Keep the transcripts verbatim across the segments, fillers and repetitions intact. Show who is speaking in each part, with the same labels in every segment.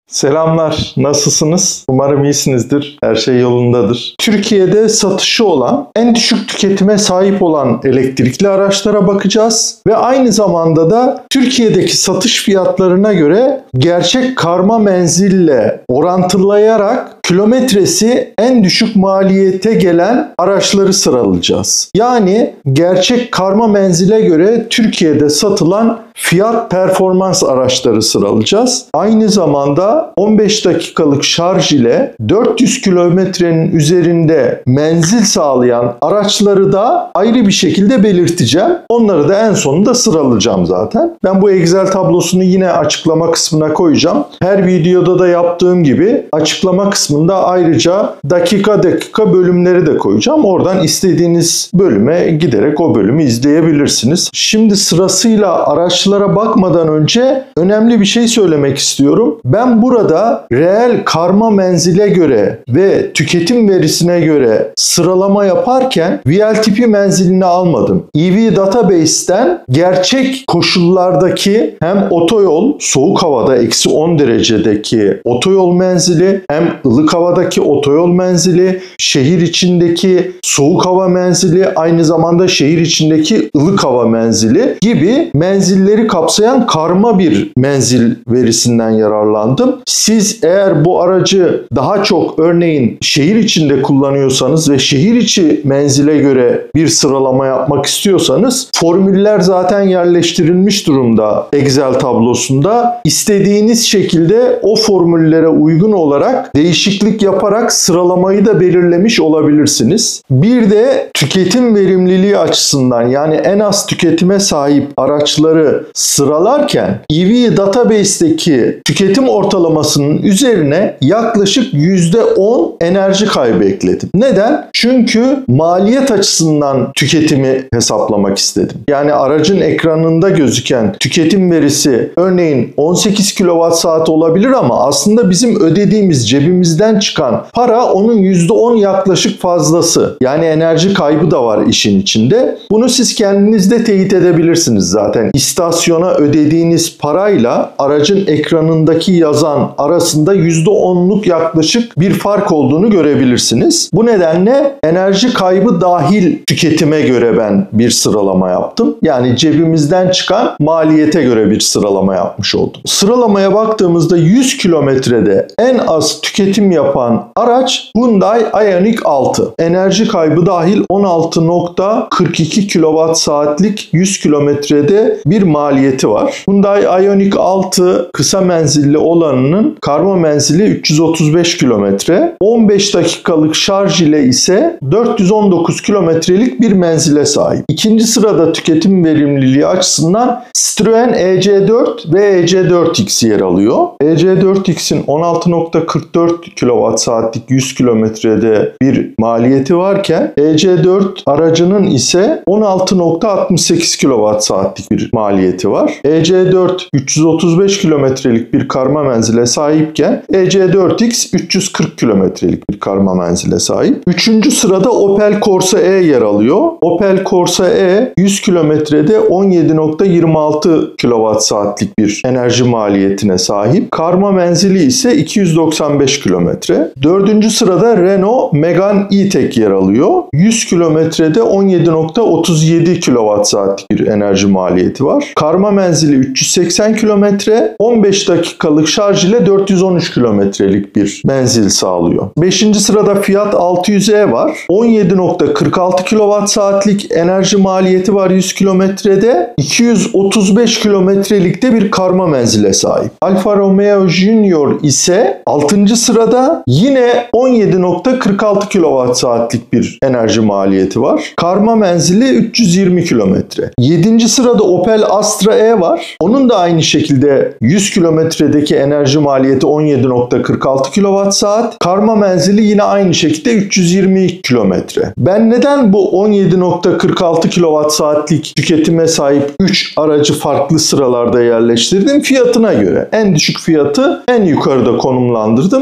Speaker 1: Selamlar, nasılsınız? Umarım iyisinizdir, her şey yolundadır. Türkiye'de satışı olan, en düşük tüketime sahip olan elektrikli araçlara bakacağız ve aynı zamanda da Türkiye'deki satış fiyatlarına göre gerçek karma menzille orantılayarak kilometresi en düşük maliyete gelen araçları sıralayacağız. Yani gerçek karma menzile göre Türkiye'de satılan fiyat performans araçları sıralayacağız. Aynı zamanda on beş dakikalık şarj ile dört yüz kilometrenin üzerinde menzil sağlayan araçları da ayrı bir şekilde belirteceğim. Onları da en sonunda sıralayacağım zaten. Ben bu Excel tablosunu yine açıklama kısmına koyacağım. Her videoda da yaptığım gibi açıklama kısmında ayrıca dakika dakika bölümleri de koyacağım. Oradan istediğiniz bölüme giderek o bölümü izleyebilirsiniz. Şimdi sırasıyla araç bakmadan önce önemli bir şey söylemek istiyorum. Ben burada reel karma menzile göre ve tüketim verisine göre sıralama yaparken V L T P menzilini almadım. E V Database'ten gerçek koşullardaki hem otoyol, soğuk havada eksi on derecedeki otoyol menzili, hem ılık havadaki otoyol menzili, şehir içindeki soğuk hava menzili, aynı zamanda şehir içindeki ılık hava menzili gibi menzilleri kapsayan karma bir menzil verisinden yararlandım. Siz eğer bu aracı daha çok örneğin şehir içinde kullanıyorsanız ve şehir içi menzile göre bir sıralama yapmak istiyorsanız formüller zaten yerleştirilmiş durumda Excel tablosunda. İstediğiniz şekilde o formüllere uygun olarak değişiklik yaparak sıralamayı da belirlemiş olabilirsiniz. Bir de tüketim verimliliği açısından, yani en az tüketime sahip araçları sıralarken E V Database'deki tüketim ortalamasının üzerine yaklaşık yüzde on enerji kaybı ekledim. Neden? Çünkü maliyet açısından tüketimi hesaplamak istedim. Yani aracın ekranında gözüken tüketim verisi örneğin on sekiz kilowatt saat olabilir ama aslında bizim ödediğimiz, cebimizden çıkan para onun yüzde on yaklaşık fazlası. Yani enerji kaybı da var işin içinde. Bunu siz kendiniz de teyit edebilirsiniz zaten. İstasyona ödediğiniz parayla aracın ekranındaki yazan arasında yüzde onluk yaklaşık bir fark olduğunu görebilirsiniz. Bu nedenle enerji kaybı dahil tüketime göre ben bir sıralama yaptım. Yani cebimizden çıkan maliyete göre bir sıralama yapmış oldum. Sıralamaya baktığımızda yüz kilometrede en az tüketim yapan araç Hyundai Ioniq altı. Enerji kaybı dahil on altı nokta kırk iki kilowatt saatlik yüz kilometrede bir maliyeti var. Hyundai Ioniq altı kısa menzilli olanının karma menzili üç yüz otuz beş kilometre. on beş dakikalık şarj ile ise dört yüz on dokuz kilometrelik bir menzile sahip. İkinci sırada tüketim verimliliği açısından Citroen E C dört ve E C dört X yer alıyor. E C dört X'in on altı nokta kırk dört kilowatt saatlik yüz kilometrede bir maliyeti varken E C dört aracının ise on altı nokta altmış sekiz kilowatt saatlik bir maliyeti var. E C dört üç yüz otuz beş kilometrelik bir karma menzile sahipken E C dört X üç yüz kırk kilometrelik bir karma menzile sahip. Üçüncü sırada Opel Corsa E yer alıyor. Opel Corsa E yüz kilometrede on yedi nokta yirmi altı kilowatt saatlik bir enerji maliyetine sahip. Karma menzili ise iki yüz doksan beş kilometre. Dördüncü sırada Renault Megane E-Tech yer alıyor. yüz kilometrede on yedi nokta otuz yedi kilowatt saatlik bir enerji maliyeti var. Karma menzili üç yüz seksen kilometre, on beş dakikalık şarj ile dört yüz on üç kilometrelik bir menzil sağlıyor. beşinci sırada Fiat altı yüz E var. on yedi nokta kırk altı kilowatt saatlik enerji maliyeti var yüz kilometrede. iki yüz otuz beş kilometrelikte bir karma menzile sahip. Alfa Romeo Junior ise altıncı sırada yine on yedi nokta kırk altı kilowatt saatlik bir enerji maliyeti var. Karma menzili üç yüz yirmi kilometre. yedinci sırada Opel Astra E var. Onun da aynı şekilde yüz kilometredeki enerji maliyeti on yedi nokta kırk altı kilowatt saat. Karma menzili yine aynı şekilde üç yüz yirmi kilometre. Ben neden bu on yedi nokta kırk altı kilowatt saatlik tüketime sahip üç aracı farklı sıralarda yerleştirdim? Fiyatına göre. En düşük fiyatı en yukarıda konumlandırdım. Kendi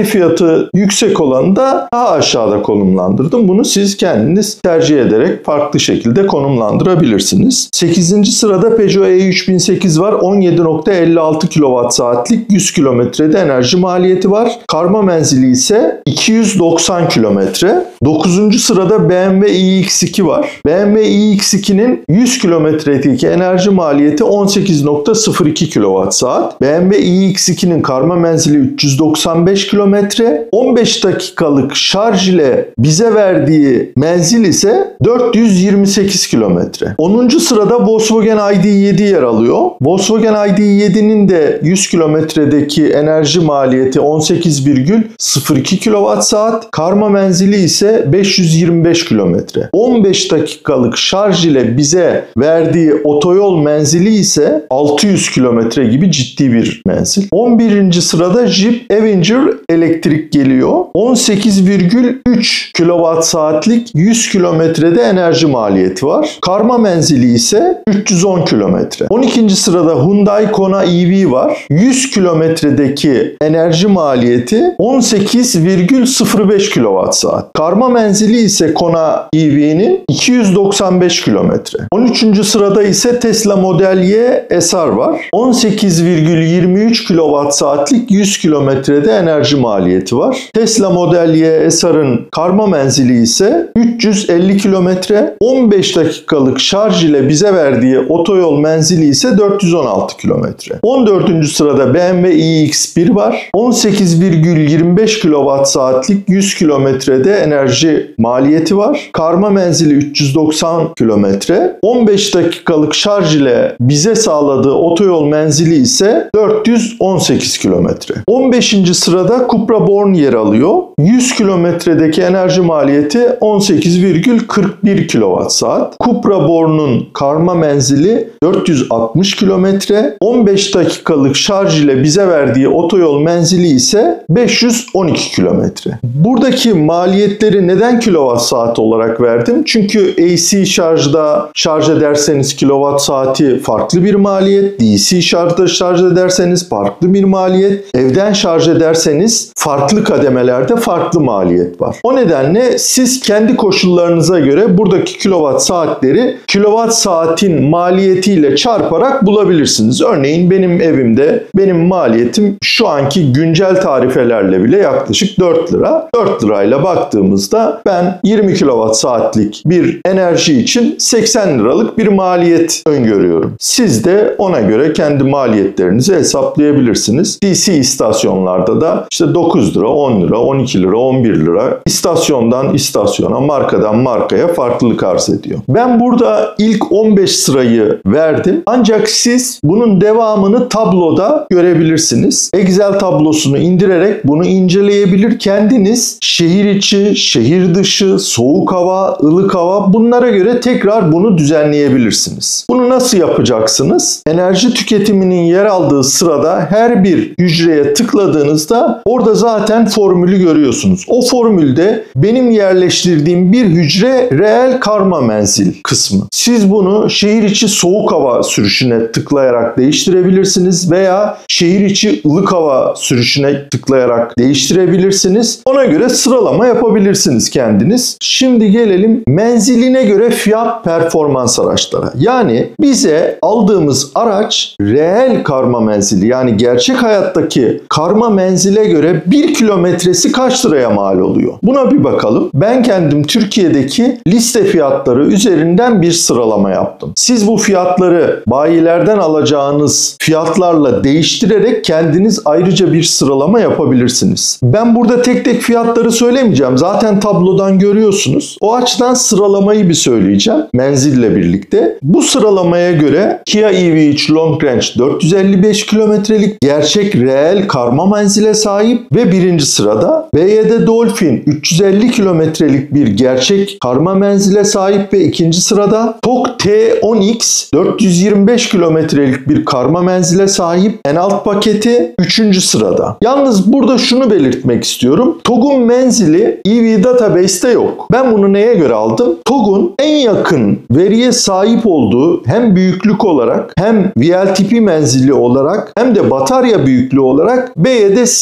Speaker 1: kendi fiyatı yüksek olanı da daha aşağıda konumlandırdım. Bunu siz kendiniz tercih ederek farklı şekilde konumlandırabilirsiniz. sekizinci sırada Peugeot E üç bin sekiz var. on yedi nokta elli altı kilowatt saatlik, yüz kilometrede enerji maliyeti var. Karma menzili ise iki yüz doksan kilometre. dokuzuncu sırada B M W i X iki var. B M W i X iki'nin yüz kilometredeki enerji maliyeti on sekiz nokta sıfır iki kilowatt saat. B M W i X iki'nin karma menzili üç yüz doksan beş kilometre. on beş dakikalık şarj ile bize verdiği menzil ise dört yüz yirmi sekiz kilometre. onuncu sırada Volkswagen I D yedi yer alıyor. Volkswagen I D yedi'nin de yüz kilometredeki enerji maliyeti on sekiz virgül sıfır iki kilowatt saat. Karma menzili ise beş yüz yirmi beş kilometre. on beş dakikalık şarj ile bize verdiği otoyol menzili ise altı yüz kilometre gibi ciddi bir menzil. on birinci sırada Jeep Avenger elektrik geliyor. on sekiz virgül üç kilowatt saatlik, yüz kilometrede enerji maliyeti var. Karma menzili ise üç yüz on kilometre. on ikinci sırada Hyundai Kona E V var. yüz kilometredeki enerji maliyeti on sekiz virgül sıfır beş kilowatt saat. Karma menzili ise Kona E V'nin iki yüz doksan beş kilometre. on üçüncü sırada ise Tesla Model Y S R var. on sekiz virgül yirmi üç kilowatt saatlik, yüz kilometrede enerji maliyeti var. Tesla Model Y S R'ın karma menzili ise üç yüz elli kilometre. on beş dakikalık şarj ile bize verdiği otoyol menzili ise dört yüz on altı kilometre. on dördüncü sırada B M W i X bir var. on sekiz virgül yirmi beş kilowatt saatlik, yüz kilometrede enerji maliyeti var. Karma menzili üç yüz doksan kilometre. on beş dakikalık şarj ile bize sağladığı otoyol menzili ise dört yüz on sekiz kilometre. on beşinci sırada Cupra Born yer alıyor. yüz kilometredeki enerji maliyeti on sekiz virgül kırk bir kilowatt saat. Cupra Born'un karma menzili dört yüz altmış kilometre. on beş dakikalık şarj ile bize verdiği otoyol menzili ise beş yüz on iki kilometre. Buradaki maliyetleri neden kilowatt saat olarak verdim? Çünkü A C şarjda şarj ederseniz kilowatt saati farklı bir maliyet. D C şarjda şarj ederseniz farklı bir maliyet. Evden şarj ederseniz farklı kademelerde farklı maliyet var. O nedenle siz kendi koşullarınıza göre buradaki kilowatt saatleri kilowatt saatin maliyetiyle çarparak bulabilirsiniz. Örneğin benim evimde benim maliyetim şu anki güncel tarifelerle bile yaklaşık dört lira. dört lirayla baktığımızda ben yirmi kilowatt saatlik bir enerji için seksen liralık bir maliyet öngörüyorum. Siz de ona göre kendi maliyetlerinizi hesaplayabilirsiniz. D C istasyonlarda da işte dokuz lira, on lira, on iki lira, on bir lira istasyondan istasyona, markadan markaya farklılık arz ediyor. Ben burada ilk on beş sırayı verdim. Ancak siz bunun devamını tabloda görebilirsiniz. Excel tablosunu indirerek bunu inceleyebilir. Kendiniz şehir içi, şehir dışı, soğuk hava, ılık hava, bunlara göre tekrar bunu düzenleyebilirsiniz. Bunu nasıl yapacaksınız? Enerji tüketiminin yer aldığı sırada her bir hücreye tıkladığınızda orada zaten formülü görüyorsunuz. O formülde benim yerleştirdiğim bir hücre reel karma menzil kısmı. Siz bunu şehir içi soğuk hava sürüşüne tıklayarak değiştirebilirsiniz veya şehir içi ılık hava sürüşüne tıklayarak değiştirebilirsiniz. Ona göre sıralama yapabilirsiniz kendiniz. Şimdi gelelim menziline göre fiyat performans araçlara. Yani bize aldığımız araç reel karma menzili, yani gerçek hayattaki karma menzile göre bir kilometresi kaç liraya mal oluyor? Buna bir bakalım. Ben kendim Türkiye'deki liste fiyatları üzerinden bir sıralama yaptım. Siz bu fiyatları bayilerden alacağınız fiyatlarla değiştirerek kendiniz ayrıca bir sıralama yapabilirsiniz. Ben burada tek tek fiyatları söylemeyeceğim. Zaten tablodan görüyorsunuz. O açıdan sıralamayı bir söyleyeceğim menzille birlikte. Bu sıralamaya göre Kia E V üç Long Range dört yüz elli beş kilometrelik gerçek reel karma menzile sahip ve birinci sırada. B Y D Dolphin üç yüz elli kilometrelik bir gerçek karma menzile sahip ve ikinci sırada. Tok T on X dört yüz yirmi beş kilometrelik bir karma menzile sahip, en alt paketi üçüncü sırada. Yalnız burada şunu belirtmek istiyorum. T O G'un menzili E V Database'te yok. Ben bunu neye göre aldım? T O G'un en yakın veriye sahip olduğu hem büyüklük olarak hem V L T P menzili olarak hem de batarya büyüklüğü olarak B Y D Seal U.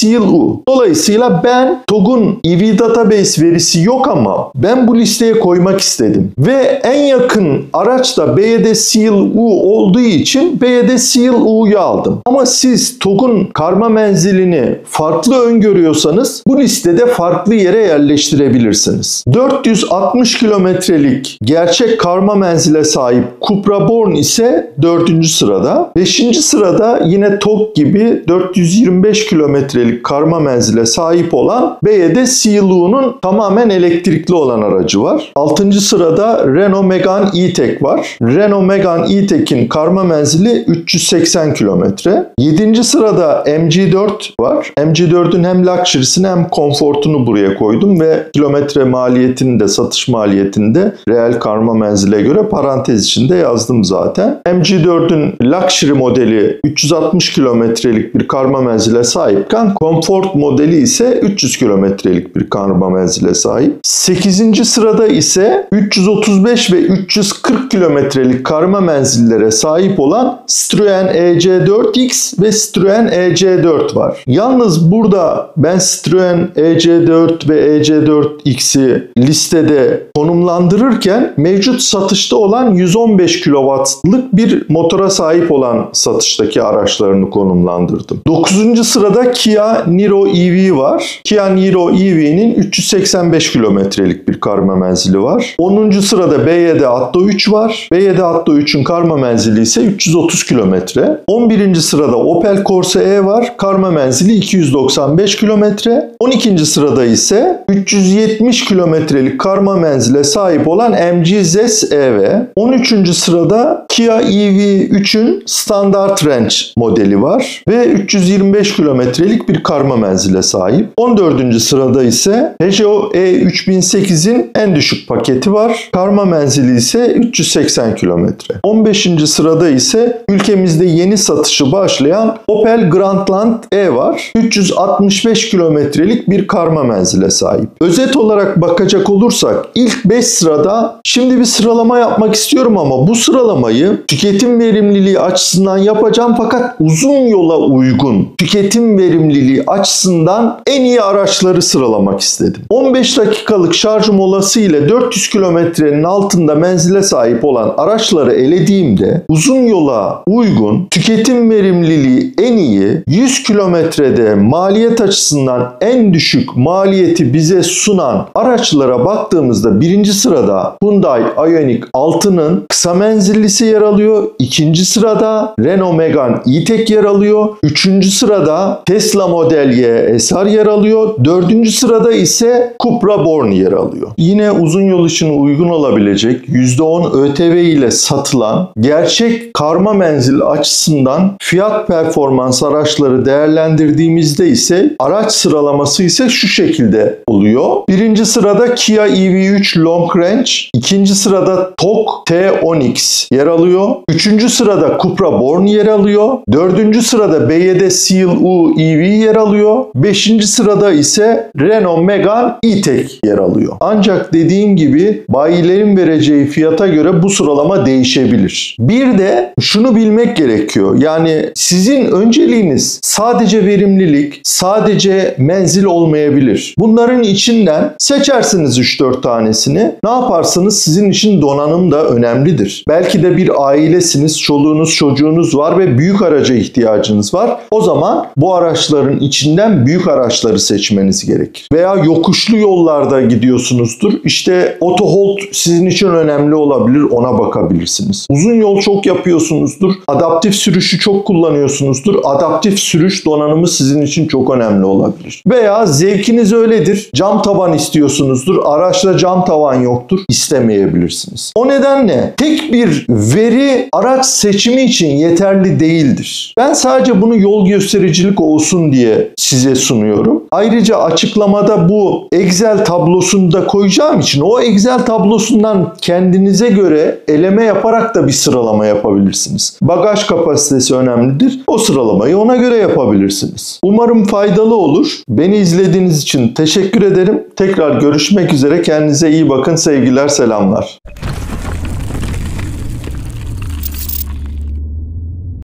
Speaker 1: U. Dolayısıyla ben TOG'un E V database verisi yok ama ben bu listeye koymak istedim. Ve en yakın araç da B Y D Seal U olduğu için B Y D Seal U'yu aldım. Ama siz TOG'un karma menzilini farklı öngörüyorsanız bu listede farklı yere yerleştirebilirsiniz. dört yüz altmış kilometrelik gerçek karma menzile sahip Cupra Born ise dördüncü sırada. beşinci sırada yine TOG gibi dört yüz yirmi beş kilometrelik karma menzile sahip olan B Y D Seal U'nun tamamen elektrikli olan aracı var. altıncı sırada Renault Megane E-Tech var. Renault Megane E-Tech'in karma menzili üç yüz seksen kilometre. yedinci sırada M G dört var. M G dört'ün hem luxury'sini hem konfortunu buraya koydum ve kilometre maliyetini de satış maliyetini de reel karma menzile göre parantez içinde yazdım zaten. M G dört'ün luxury modeli üç yüz altmış kilometrelik bir karma menzile sahipken Comfort modeli ise üç yüz kilometrelik bir karma menzile sahip. sekizinci sırada ise üç yüz otuz beş ve üç yüz kırk kilometrelik karma menzillere sahip olan Citroen E C dört X ve Citroen E C dört var. Yalnız burada ben Citroen E C dört ve E C dört X'i listede konumlandırırken mevcut satışta olan yüz on beş kilowattlık bir motora sahip olan satıştaki araçlarını konumlandırdım. dokuzuncu sırada Kia Niro E V var. Kia Niro E V'nin üç yüz seksen beş kilometrelik bir karma menzili var. onuncu sırada B Y D Atto üç var. B Y D Atto üçün karma menzili ise üç yüz otuz kilometre. on birinci sırada Opel Corsa E var. Karma menzili iki yüz doksan beş kilometre. on ikinci sırada ise üç yüz yetmiş kilometrelik karma menzile sahip olan M G Z E S E V. on üçüncü sırada Kia E V üçün Standard Range modeli var ve üç yüz yirmi beş kilometrelik bir karma menzile sahip. on dördüncü sırada ise Peugeot E üç bin sekizin en düşük paketi var. Karma menzili ise üç yüz seksen kilometre. on beşinci sırada ise ülkemizde yeni satışı başlayan Opel Grandland E var. üç yüz altmış beş kilometrelik bir karma menzile sahip. Özet olarak bakacak olursak ilk beş sırada şimdi bir sıralama yapmak istiyorum ama bu sıralamayı tüketim verimliliği açısından yapacağım fakat uzun yola uygun tüketim verimliliği açısından en iyi araçları sıralamak istedim. on beş dakikalık şarj molası ile dört yüz kilometrenin altında menzile sahip olan araçları elediğimde uzun yola uygun tüketim verimliliği en iyi yüz kilometrede maliyet açısından en düşük maliyeti bize sunan araçlara baktığımızda birinci sırada Hyundai Ioniq altı'nın kısa menzillisi yer alıyor. İkinci sırada Renault Megane E-Tech yer alıyor. Üçüncü sırada Tesla Model Y S R yer alıyor. Dördüncü sırada ise Cupra Born yer alıyor. Yine uzun yol için uygun olabilecek yüzde on ÖTV ile satılan gerçek karma menzil açısından fiyat performans araçları değerlendirdiğimizde ise araç sıralaması ise şu şekilde oluyor. Birinci sırada Kia E V üç Long Range, ikinci sırada TOG T on X yer alıyor. Üçüncü sırada Cupra Born yer alıyor. Dördüncü sırada B Y D Seal U E V yer alıyor. Beşinci sırada ise Renault Megane E-Tech yer alıyor. Ancak dediğim gibi bayilerin vereceği fiyata göre bu sıralama değişebilir. Bir de şunu bilmek gerekiyor. Yani sizin önceliğiniz sadece verimlilik, sadece menzil olmayabilir. Bunların içinden seçersiniz üç dört tanesini. Ne yaparsınız? Sizin için donanım da önemlidir. Belki de bir ailesiniz, çoluğunuz, çocuğunuz var ve büyük araca ihtiyacınız var. O zaman bu araçların içinden büyük araçları seçmeniz gerekir. Veya yokuşlu yollarda gidiyorsunuzdur. İşte auto hold sizin için önemli olabilir. Ona bakabilirsiniz. Uzun yol çok yapıyorsunuzdur. Adaptif sürüşü çok kullanıyorsunuzdur. Adaptif sürüş donanımı sizin için çok önemli olabilir. Veya zevkiniz öyledir. Cam tavan istiyorsunuzdur. Araçta cam tavan yoktur. İstemeyebilirsiniz. O nedenle tek bir veri araç seçimi için yeterli değildir. Ben sadece bunu yol göstericilik olsun diye size sunuyorum. Ayrıca açıklamada bu Excel tablosunu da koyacağım için o Excel tablosundan kendinize göre eleme yaparak da bir sıralama yapabilirsiniz. Bagaj kapasitesi önemlidir. O sıralamayı ona göre yapabilirsiniz. Umarım faydalı olur. Beni izlediğiniz için teşekkür ederim. Tekrar görüşmek üzere. Kendinize iyi bakın. Sevgiler, selamlar.